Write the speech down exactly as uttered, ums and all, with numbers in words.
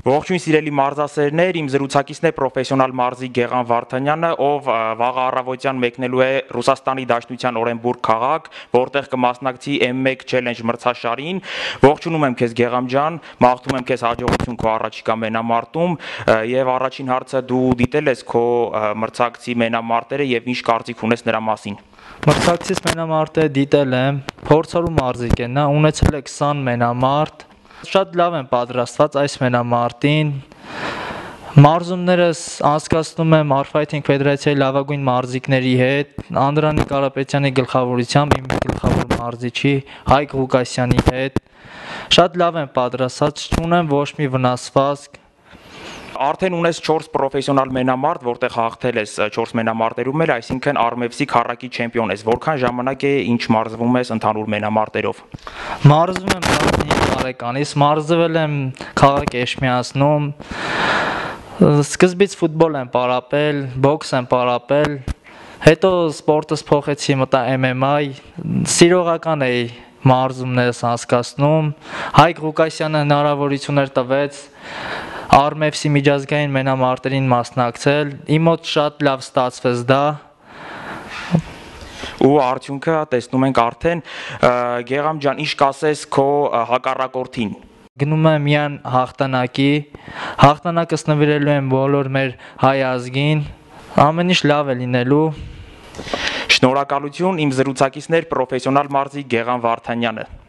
Ողջույն սիրելի մարզասերներ, իմ զրուցակիցն է պրոֆեսիոնալ մարզիկ Գեղամ Վարդանյանը, ով վաղ առավոտյան մեկնելու է Ռուսաստանի Դաշնության Օրենբուրգ քաղաք, որտեղ կմասնակցի էմ մեկ Challenge մրցաշարին։ Ողջունում եմ քեզ Գեղամ ջան, մաղթում եմ քեզ հաջողություն քո առաջիկա մենամարտում, եւ առաջին հարցը դու դիտել ես քո մրցակցի մենամարտերը եւ ինչ կարծիք ունես նրա մասին։ Մրցակցից մենամարտը դիտել եմ, փորձառու մարզիկ է, նա ունեցել է քսան մենամարտ։ Շատ լավ եմ պատրաստված այս մենամարտին։ Մարզումներս անցկացնում եմ Arfighting Ֆեդերացիայի լավագույն մարզիկների հետ, Անդրանիկ Կարապետյանի գլխավորությամբ իմ գլխավոր մարզիչի Հայկ Ղուկասյանի հետ։ Շատ լավ եմ պատրաստված, չունեմ ոչ մի վնասվածք։ Արդեն ունես չորս պրոֆեսիոնալ մենամարտ, որտեղ հաղթել ես չորս մենամարտերում էլ, այսինքն Արմեվսի քառակի չեմպիոն ես։ Որքան ժամանակ է ինչ մարզվում ես ընդհանուր մենամարտերով։ Մարզվում եմ տասնհինգ տարեկանից, մարզվել եմ քաղաք Էշմիածնում։ Սկզբից ֆուտբոլ եմ պարապել, բոքս եմ պարապել, հետո սպորտս փոխեցի, մտա էմ էմ այ, սիրողական էի մարզումներս անցկացնում։ Հայկ Ղուկասյանը հնարավորություններ տվեց Արմեվսի միջազգային մենամարտերին մասնակցել, իմ մոտ շատ լավ ստացվեց դա։ Ու արդյունքը տեսնում ենք արդեն, Գեղամ ջան, ինչ կասես քո հակառակորդին։ Գնում եմ միան հաղթանակի, հաղթանակս նվիրելու եմ բոլոր մեր հայ ազգին, ամեն ինչ լավ է լինելու։ Շնորհակալություն, իմ զրուցակիցն էր պրոֆեսիոնալ մարզիկ Գեղամ Վարդանյանը։